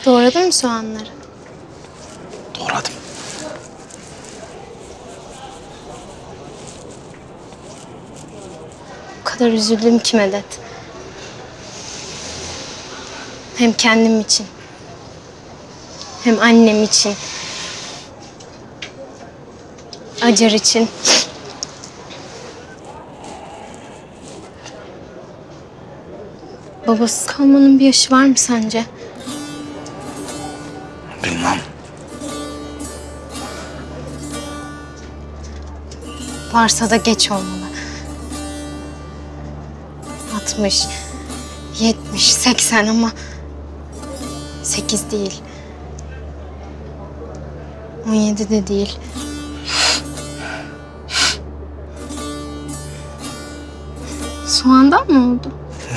Doğradın mı soğanları? Doğradım. O kadar üzüldüm ki Medet. Hem kendim için. Hem annem için. Acar için. Babasız kalmanın bir yaşı var mı sence? Bilmem. Varsa da geç olmalı. 60, 70, 80 ama 8 değil. 17 de değil. Soğandan mı oldu?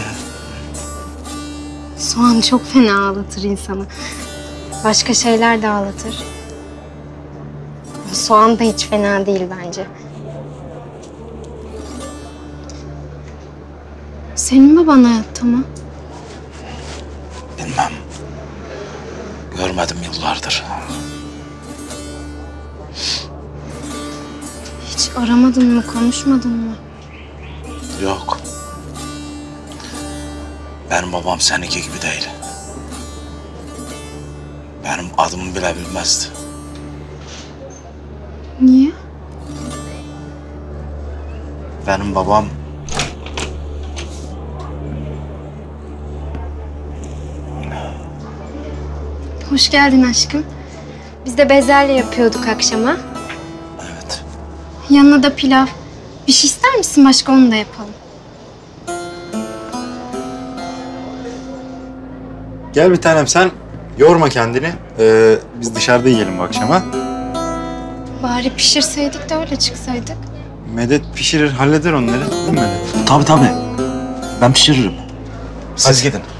Soğan çok fena ağlatır insanı. Başka şeyler de ağlatır. Soğan da hiç fena değil bence. Senin baban hayatta mı? Bilmem. Görmedim yıllardır. Hiç aramadın mı, konuşmadın mı? Yok. Benim babam seninki gibi değil. Benim adımı bile bilmezdi. Niye? Benim babam... Hoş geldin aşkım. Biz de bezelye yapıyorduk akşama. Evet. Yanına da pilav. Bir şey ister misin başka, onu da yapalım. Gel bir tanem, sen yorma kendini. Biz dışarıda yiyelim bu akşama. Bari pişirseydik de öyle çıksaydık. Medet pişirir, halleder onları. Değil mi Medet? Tabii. Ben pişiririm. Siz gidin.